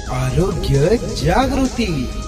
आरोग्य जागृति।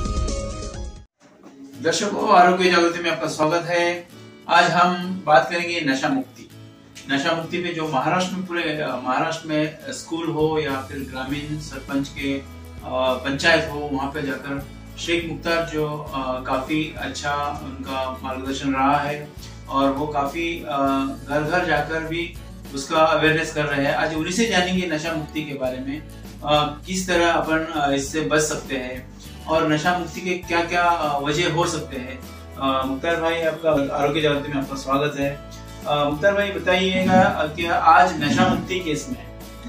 दर्शकों, आरोग्य जागृति में आपका स्वागत है। आज हम बात करेंगे नशा मुक्ति। नशा मुक्ति पे जो महाराष्ट्र में पूरे महाराष्ट्र में स्कूल हो या फिर ग्रामीण सरपंच के पंचायत हो, वहां पे जाकर शेख मुख्तार जो काफी अच्छा उनका मार्गदर्शन रहा है और वो काफी घर घर जाकर भी उसका अवेयरनेस कर रहे हैं। आज उन्हीं से जानेंगे नशा मुक्ति के बारे में, किस तरह अपन इससे बच सकते हैं और नशा मुक्ति के क्या क्या वजह हो सकते हैं। मुख्तार भाई, आपका आरोग्य जागृति में आपका स्वागत है। मुख्तार भाई, बताइएगा कि आज नशा मुक्ति केस में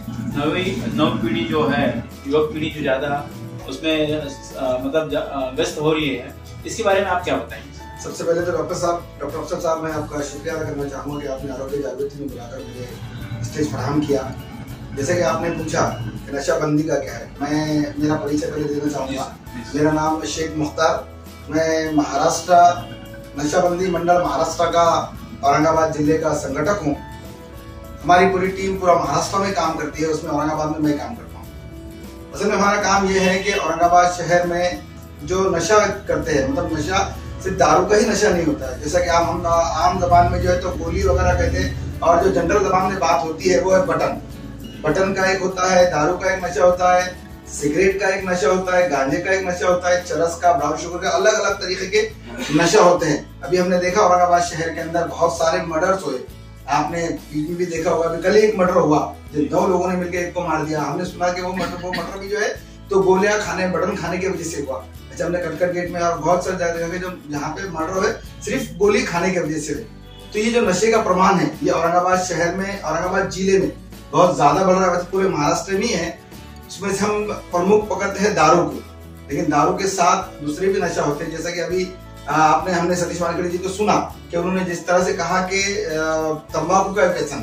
नव पीढ़ी जो है, युवक पीढ़ी जो ज्यादा उसमें मतलब व्यस्त हो रही है, इसके बारे में आप क्या बताएंगे? सबसे पहले तो डॉक्टर अफसर साहब, मैं आपका शुक्रिया अदा करना चाहूँगा कि आपने आरोग्य जागृति में बुलाकर मुझे स्टेज फराहम किया। जैसे कि आपने पूछा कि नशाबंदी का क्या है, मेरा परिचय पहले देना चाहूँगा। मेरा नाम शेख मुख्तार, मैं महाराष्ट्र नशाबंदी मंडल महाराष्ट्र का औरंगाबाद जिले का संगठक हूँ। हमारी पूरी टीम पूरा महाराष्ट्र में काम करती है, उसमें औरंगाबाद में मैं काम करता हूँ। असल में हमारा काम यह है कि औरंगाबाद शहर में जो नशा करते हैं, मतलब नशा सिर्फ दारू का ही नशा नहीं होता है। जैसा कि हम आम जबान में जो है तो गोली वगैरह कहते हैं, और जो जनरल जबान में बात होती है वो है बटन का एक होता है, दारू का एक नशा होता है, सिगरेट का एक नशा होता है, गांजे का एक नशा होता है, चरस का, ब्राउन शुगर का, अलग अलग तरीके के नशा होते हैं। अभी हमने देखा औरंगाबाद शहर के अंदर बहुत सारे मर्डर्स हुए। आपने टीवी भी देखा होगा, कल एक मर्डर हुआ, 9 लोगों ने मिलकर एक को मार दिया। हमने सुना कि वो मर्डर भी जो है तो गोलियां खाने, बटन खाने की वजह से हुआ। अच्छा, हमने कटकट गेट में और बहुत सारे जगह जो जहाँ पे मर्डर है सिर्फ गोली खाने की वजह से। तो ये जो नशे का प्रमाण है, ये औरंगाबाद शहर में, औरंगाबाद जिले में बहुत ज्यादा बढ़ रहा है। पूरे महाराष्ट्र में है। उसमें से हम प्रमुख पकड़ते हैं दारू को, लेकिन दारू के साथ दूसरे भी नशा होते हैं। जैसा कि अभी हमने सतीश वानखेड़े जी को सुना कि उन्होंने जिस तरह से कहा कि तंबाकू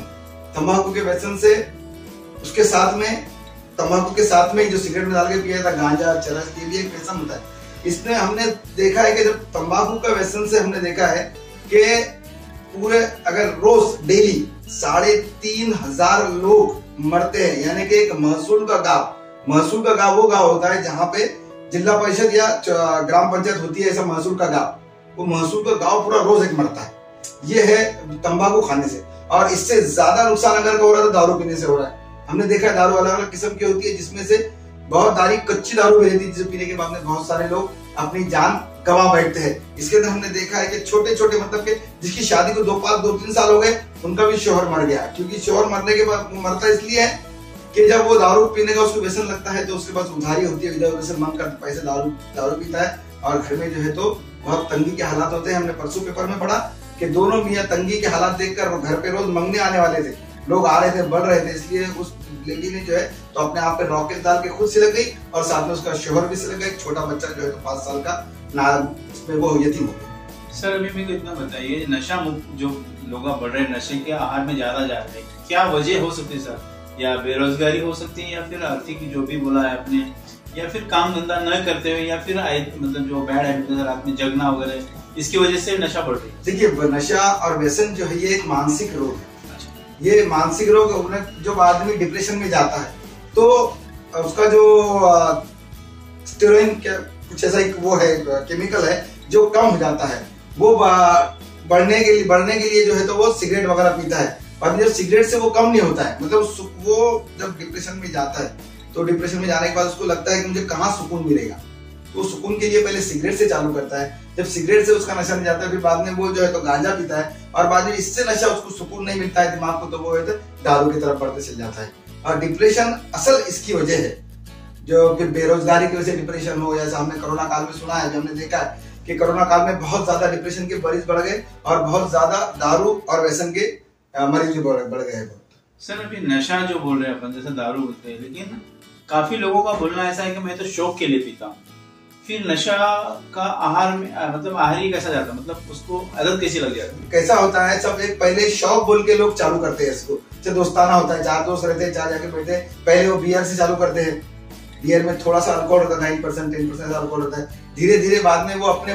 के व्यसन से, उसके साथ में तंबाकू के साथ में जो सिगरेट में डाल के पिया था गांजा, चरस, ये भी एक व्यसन होता है। इसमें हमने देखा है कि जब तंबाकू का व्यसन से हमने देखा है कि पूरे अगर रोज डेली 3,500 लोग मरते हैं। यानी कि एक महसूल का गांव वो गांव होता है जहाँ पे जिला परिषद या ग्राम पंचायत होती है, ऐसा महसूल का गांव, वो महसूल का गांव पूरा रोज एक मरता है। ये है तंबाकू खाने से। और इससे ज्यादा नुकसान अगर हो रहा है तो दारू पीने से हो रहा है। हमने देखा है दारू अलग अलग किस्म की होती है, जिसमें से बहुत सारी कच्ची दारू भी रहती है, जिसे पीने के बाद में बहुत सारे लोग अपनी जान गवा बैठते हैं। इसके अंदर हमने देखा है कि छोटे छोटे मतलब के जिसकी शादी को 2-3 साल हो गए, उनका भी शौहर मर गया। क्योंकि शौहर मरने के बाद मरता इसलिए है कि जब वो दारू पीने का उसको व्यसन लगता है तो उसके पास उधारी होती है, इधर उधर से मांग कर पैसे दारू पीता है और घर में जो है तो बहुत तंगी के हालात होते हैं। हमने परसों पेपर में पढ़ा कि दोनों मियाँ तंगी के हालात देखकर वो घर पे रोज मंगने आने वाले थे, लोग आ रहे थे, बढ़ रहे थे। इसलिए उस लेडी ने जो है तो अपने आप पे रॉकेट डाल के खुद सिलक गई और साथ में उसका शौहर भी सिलक गया। एक छोटा बच्चा जो है तो 5 साल का इसमें वो यतीम हो गया। सर, अभी मेरे को इतना बताइए, नशा मुक्त जो लोग बढ़ रहे, नशे के आहार में ज्यादा जा रहे हैं, क्या वजह हो सकती है सर? या बेरोजगारी हो सकती है, या फिर आर्थिक जो भी बोला है आपने, या फिर काम धंधा न करते हुए, या फिर मतलब जो बैड हैबिट है रात में जगना वगैरह, इसकी वजह से नशा बढ़ रही है? देखिए, नशा और व्यसन जो है ये एक मानसिक रोग है। ये मानसिक रोग, जब आदमी डिप्रेशन में जाता है तो उसका जो स्टेरॉइड कुछ ऐसा एक वो है केमिकल है जो कम हो जाता है। वो बढ़ने के लिए जो है तो वो सिगरेट वगैरह पीता है। और जब सिगरेट से वो कम नहीं होता है, मतलब वो जब डिप्रेशन में जाता है तो डिप्रेशन में जाने के बाद उसको लगता है कि मुझे कहाँ सुकून मिलेगा, तो सुकून के लिए पहले सिगरेट से चालू करता है। जब सिगरेट से उसका नशा नहीं जाता है, फिर बाद में वो जो है तो गांजा पीता है, और बाद में इससे नशा उसको सुकून नहीं मिलता है दिमाग को, तो वो है तो दारू की तरफ बढ़ते चल जाता है। और डिप्रेशन असल इसकी वजह है, जो फिर बेरोजगारी की वजह से डिप्रेशन हो। जैसा हमने कोरोना काल में सुना है, जो हमने देखा है कि कोरोना काल में बहुत ज्यादा डिप्रेशन के मरीज बढ़ गए और बहुत ज्यादा दारू और व्यसन के मरीज भी बढ़ गए। सर, अभी नशा जो बोल रहे हैं अपन, जैसे दारू बोलते हैं, लेकिन काफी लोगों का बोलना ऐसा है कि मैं तो शौक के लिए पीता हूँ। फिर नशा का आहार में मतलब आहार ही कैसा जाता है, मतलब उसको आदत कैसी लग जाती है? कैसा होता है, सब एक पहले शौक बोल के लोग चालू करते हैं इसको। जब दोस्ताना होता है, 4 दोस्त रहते हैं, 4 जाके बैठे, पहले वो बियर से चालू करते हैं। बियर में थोड़ा सा अल्कोहल होता है, 9% 10% अल्कोहल होता है। धीरे धीरे बाद में वो अपने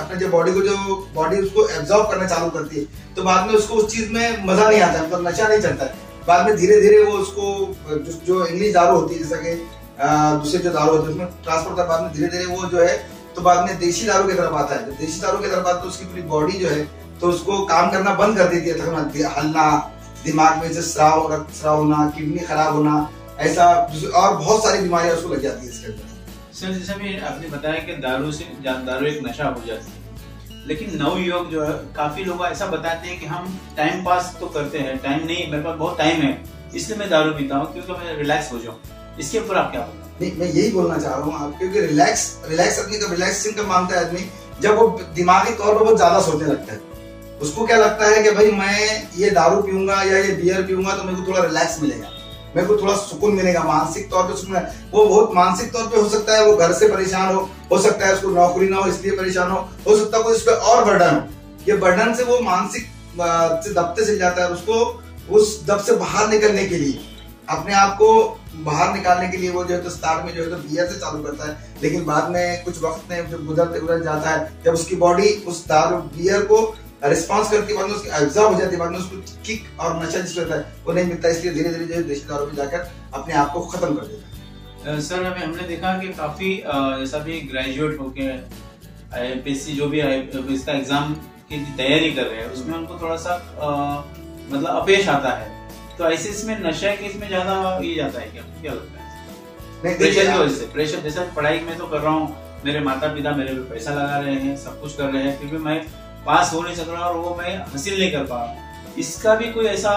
बॉडी उसको एब्जॉर्ब करना चालू करती है, तो बाद में उसको उस चीज में मजा नहीं आता, मतलब नशा नहीं चढ़ता है। बाद में धीरे धीरे वो उसको जो इंग्लिश दारू होती है, जैसा कि दूसरे जो दारू होते हैं उसमें ट्रांसफर होता है, बाद में धीरे धीरे वो जो है तो बाद में देशी दारू की तरफ आता है। जब देशी दारू की तरफ आता है तो उसकी पूरी बॉडी जो है तो उसको काम करना बंद कर देती है, हलना, दिमाग में से रक्त स्राव होना, किडनी खराब होना, ऐसा और बहुत सारी बीमारियां उसको लग जाती है इसके अंदर। सर जैसे भी आपने बताया कि दारू एक नशा हो जाती है, लेकिन नवयुवक जो है काफी लोग ऐसा बताते हैं कि हम टाइम पास तो करते हैं, टाइम नहीं मेरे पास बहुत टाइम है इसलिए मैं दारू पीता हूँ क्योंकि मैं रिलैक्स हो जाऊँ, इसके ऊपर आप क्या बोलते हैं? नहीं, मैं यही बोलना चाह रहा हूँ आप, क्योंकि रिलैक्स आदमी का रिलैक्सेशन कब मांगता है आदमी, जब वो दिमागी तौर पर बहुत ज्यादा सोचने लगता है। उसको क्या लगता है कि भाई मैं ये दारू पीऊंगा या ये बियर पीऊंगा तो मेरे को थोड़ा रिलैक्स मिलेगा, मेरे को थोड़ा सुकून मिलेगा, मानसिक तौर पे सुकून। वो बहुत मानसिक तौर पे हो सकता है वो घर से परेशान हो सकता है उसको नौकरी ना हो इसलिए परेशान हो सकता है कोई इस पे और बर्डन हो, ये बर्डन से वो मानसिक से दबते चल जाता है। उसको उस दब से बाहर निकलने के लिए, अपने आप को बाहर निकालने के लिए वो जो है तो स्टार्ट में जो है तो बियर से चालू करता है, लेकिन बाद में कुछ वक्त में जब गुजर जाता है, जब उसकी बॉडी उस दारू बियर को रिस्पॉन्स करती है, बाद में उसकी एब्जॉर्ब हो जाती है, बाद में उसको किक और नशा जिसको होता है वो नहीं मिलता, इसलिए धीरे धीरे जो देशी दारू में जाकर अपने आप को खत्म कर देता है। सर हमने देखा कि काफी जैसा भी ग्रेजुएट होके IPSC जो भी इसका एग्जाम की तैयारी कर रहे हैं उसमें उनको थोड़ा सा मतलब अपयश आता है, तो ऐसे इसमें नशा के इसमें ज्यादा ये जाता है क्या लगता है? नहीं, प्रेशर की वजह से, प्रेशर जैसा पढ़ाई में तो कर रहा हूँ, मेरे माता पिता मेरे पे पैसा लगा रहे हैं, सब कुछ कर रहे हैं, फिर भी मैं पास हो नहीं सक रहा और वो मैं हासिल नहीं कर पा रहा, इसका भी कोई ऐसा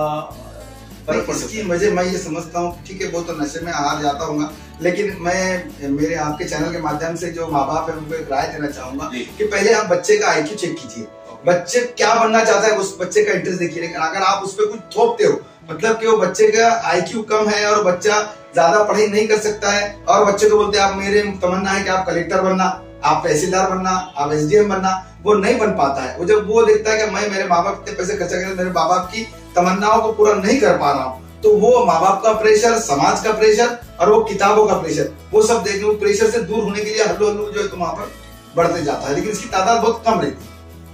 इसकी वजह मैं ये समझता हूँ, ठीक है वो तो नशे में हार जाता हूँ, लेकिन मैं मेरे आपके चैनल के माध्यम से जो माँ बाप है उनको एक राय देना चाहूंगा कि पहले आप बच्चे का IQ चेक कीजिए, बच्चे क्या बनना चाहता है उस बच्चे का इंटरेस्ट देखिए। लेकिन अगर आप उस पर कुछ थोपते हो, मतलब कि वो बच्चे का IQ कम है और बच्चा ज्यादा पढ़ाई नहीं कर सकता है और बच्चे को बोलते हैं आप मेरे तमन्ना है कि आप कलेक्टर बनना, आप तहसीलदार बनना, आप SDM बनना, वो नहीं बन पाता है। वो जब वो देखता है कि मैं मेरे माँ बाप इतने पैसे खर्चा कर मेरे माँ बाप की तमन्नाओं को पूरा नहीं कर पा रहा हूँ, तो वो माँ बाप का प्रेशर, समाज का प्रेशर और वो किताबों का प्रेशर, वो सब देखने वो प्रेशर से दूर होने के लिए हल्लो हल्लो जो है वहां पर बढ़ते जाता है, लेकिन इसकी तादाद बहुत कम रहती है।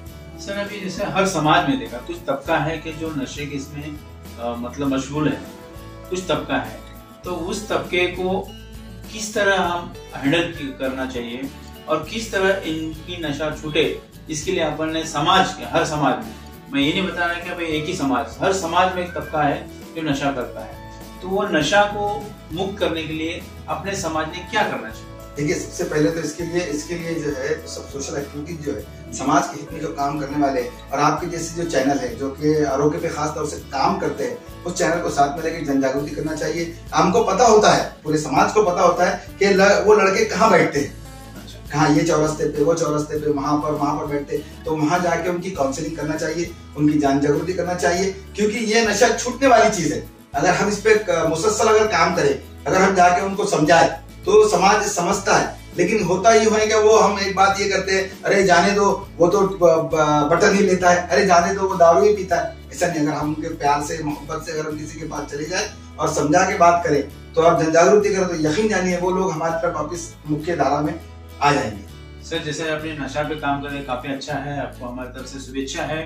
सर अभी जैसे हर समाज में देखा कुछ तबका है कि जो नशे के इसमें मतलब मशगूल है, कुछ तबका है, तो उस तबके को किस तरह हम हैंडल करना चाहिए और किस तरह इनकी नशा छूटे, इसके लिए अपन ने समाज के हर समाज में, मैं ये नहीं बता रहा कि भाई एक ही समाज, हर समाज में एक तबका है जो नशा करता है, तो वो नशा को मुक्त करने के लिए अपने समाज ने क्या करना चाहिए? देखिए सबसे पहले तो इसके लिए जो है तो सब सोशल एक्टिविटीज जो है समाज के हित में जो काम करने वाले और आपके जैसे जो चैनल है जो कि आरोग्य पे खास तौर से काम करते हैं, उस चैनल को साथ में लेकर जन जागृति करना चाहिए। हमको पता होता है, पूरे समाज को पता होता है कि वो लड़के कहाँ बैठते हैं, कहाँ ये चौरस्ते पे वो चौरस्ते पे वहां पर बैठते, तो वहां जाके उनकी काउंसलिंग करना चाहिए, उनकी जान जागृति करना चाहिए, क्योंकि ये नशा छूटने वाली चीज है। अगर हम इस पे मुसलसल अगर काम करें, अगर हम जाके उनको समझाए तो समाज समझता है, लेकिन होता ही है कि वो हम एक बात ये करते हैं, अरे जाने दो वो तो बटन ही लेता है, अरे जाने दो वो दारू ही पीता है। ऐसा नहीं, अगर हम उनके प्यार से मोहब्बत से अगर हम किसी के पास चले जाए और समझा के बात करें तो आप जन जागृति करें तो यकीन जानिए वो लोग हमारी तरफ वापिस मुख्य धारा में आ जाएंगे। सर जैसे आपने नशा पे काम कर रहे काफी अच्छा है, आपको हमारी तरफ से शुभेच्छा है।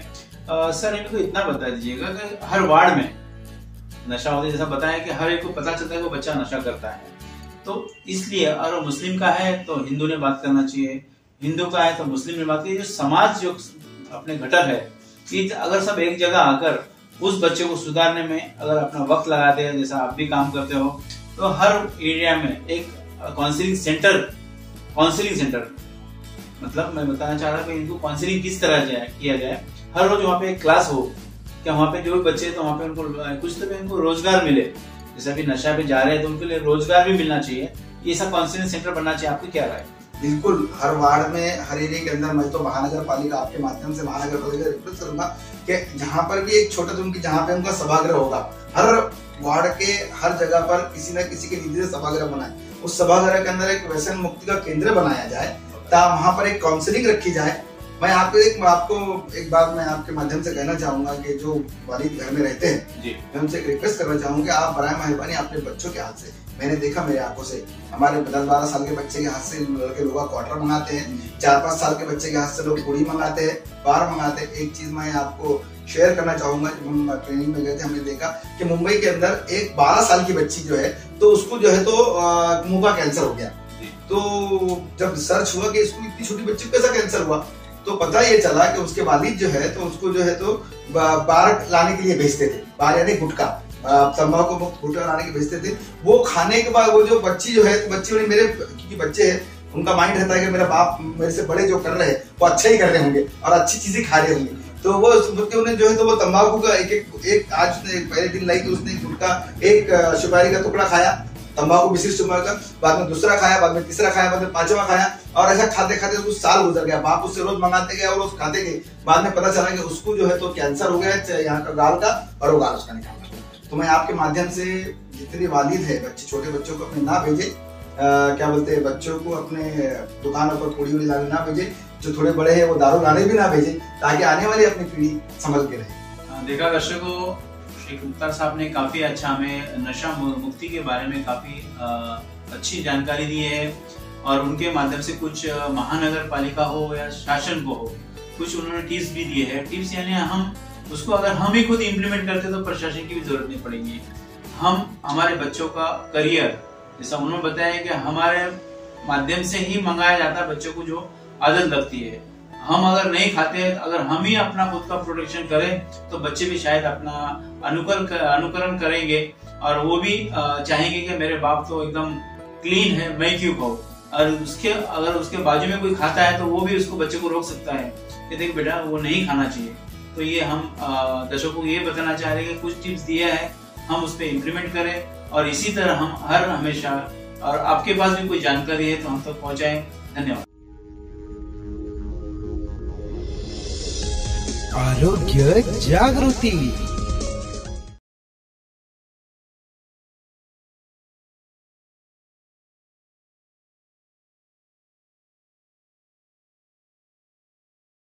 सर इनको इतना बता दीजिएगा कि हर वार्ड में नशा होता है, जैसा बताया कि हर एक को पता चलता है कि वो बच्चा नशा करता है, तो इसलिए अगर मुस्लिम का है तो हिंदू ने बात करना चाहिए, हिंदू का है तो मुस्लिम ने बात की, जो समाज जो अपने घटक है कि अगर सब एक जगह आकर उस बच्चे को सुधारने में अगर अपना वक्त लगाते हैं, जैसा आप भी काम करते हो, तो हर एरिया में एक काउंसलिंग सेंटर मतलब मैं बताना चाह रहा हूँ कि इनको काउंसलिंग किस तरह किया जाए, हर रोज वहाँ पे एक क्लास हो, क्या वहाँ पे जो भी बच्चे तो वहाँ पे उनको कुछ तो इनको रोजगार मिले, जैसे अभी नशा पे जा रहे हैं तो उनके लिए रोजगार भी मिलना चाहिए, ये सब काउंसलिंग सेंटर बनना चाहिए। आपकी क्या राय? बिल्कुल, हर वार्ड में हर एरिया के अंदर मैं तो महानगर पालिका आपके माध्यम से महानगर पालिका रिक्वेस्ट करूंगा कि जहाँ पर भी एक छोटा उनकी जहाँ पे उनका सभागृह होगा, हर वार्ड के हर जगह पर किसी न किसी के निधि से सभागृह बनाए, उस सभागृह के अंदर एक व्यसन मुक्ति का केंद्र बनाया जाए, वहां पर एक काउंसलिंग रखी जाए। मैं आपको एक बात मैं आपके माध्यम से कहना चाहूंगा कि जो वालिद घर में रहते हैं जी, मैं उनसे रिक्वेस्ट करना चाहूंगा कि आप बराए मेहरबानी अपने बच्चों के हाथ से, मैंने देखा मेरे आंखों से, हमारे 10-12 साल के बच्चे के हाथ से लड़के लोग क्वार्टर मंगाते हैं, 4-5 साल के बच्चे के हाथ से लोग पूड़ी मंगाते हैं, बार मंगाते हैं। एक चीज मैं आपको शेयर करना चाहूंगा। जब हम ट्रेनिंग में गए थे, हमने देखा कि मुंबई के अंदर एक 12 साल की बच्ची जो है तो उसको जो है तो मुंह का कैंसर हो गया। तो जब रिसर्च हुआ कि इसको इतनी छोटी बच्ची को कैसा कैंसर हुआ, तो पता ये चला कि उसके वालिद जो है तो उसको जो है तो बाहर लाने के लिए भेजते थे, बाहर यानी गुटखा, तंबाकू मुक्त गुटखा लाने के भेजते थे। वो खाने के बाद वो जो बच्ची जो है तो बच्ची वाली, मेरे क्योंकि बच्चे हैं उनका माइंड रहता है कि मेरा बाप मेरे से बड़े जो कर रहे हैं वो अच्छा ही कर रहे होंगे और अच्छी चीजें खा रहे होंगे। तो वो उन्हें जो है तो वो तंबाकू का एक आज उसने पहले दिन लाई तो उसने गुटखा एक सुपारी का टुकड़ा खाया, तंबाकू विशिष्ट सुपारी का, बाद में दूसरा खाया, बाद में तीसरा खाया, बाद में पांचवा खाया, और ऐसा खाते खाते कुछ साल गुजर गया। बाप उससे रोज मंगाते गए और रोज खाते गए। बाद में पता चला कि उसको जो है तो कैंसर हो गया यहाँ का गाल का, और वो गाल उसका निकाल। तो मैं आपके माध्यम से जितने वालिद है बच्चे, छोटे बच्चों को अपने ना भेजे, क्या बोलते हैं, बच्चों को अपने दुकानों पर पूड़ी उड़ी लाने ना भेजे। जो थोड़े बड़े हैं वो दारू लाने भी ना भेजे, ताकि आने वाली अपनी पीढ़ी संभल के रहे। देखा दर्शकों, श्री मुख्तार साहब ने काफी अच्छा हमें नशा मुक्ति के बारे में काफी अच्छी जानकारी दी है, और उनके माध्यम से कुछ महानगर पालिका हो या शासन को हो, कुछ उन्होंने टिप्स भी दिए हैं। टिप्स यानी हम उसको अगर हम ही खुद इम्प्लीमेंट करते तो प्रशासन की भी जरूरत नहीं पड़ेगी। हम हमारे बच्चों का करियर, जैसा उन्होंने बताया कि हमारे माध्यम से ही मंगाया जाता है बच्चों को जो आदत लगती है। हम अगर नहीं खाते, अगर हम ही अपना खुद का प्रोटेक्शन करें तो बच्चे भी शायद अपना अनुकरण करेंगे, और वो भी चाहेंगे कि मेरे बाप तो एकदम क्लीन है, मैं क्यों खाऊं। और अगर उसके बाजू में कोई खाता है तो वो भी उसको बच्चे को रोक सकता है कि देख बेटा वो नहीं खाना चाहिए। तो ये हम दर्शकों को ये बताना चाह रहे हैं कि कुछ टिप्स दिया है, हम उस पर इम्प्लीमेंट करें, और इसी तरह हम हमेशा, और आपके पास भी कोई जानकारी है तो हम तक पहुंचाएं। धन्यवाद। आरोग्य जागृति।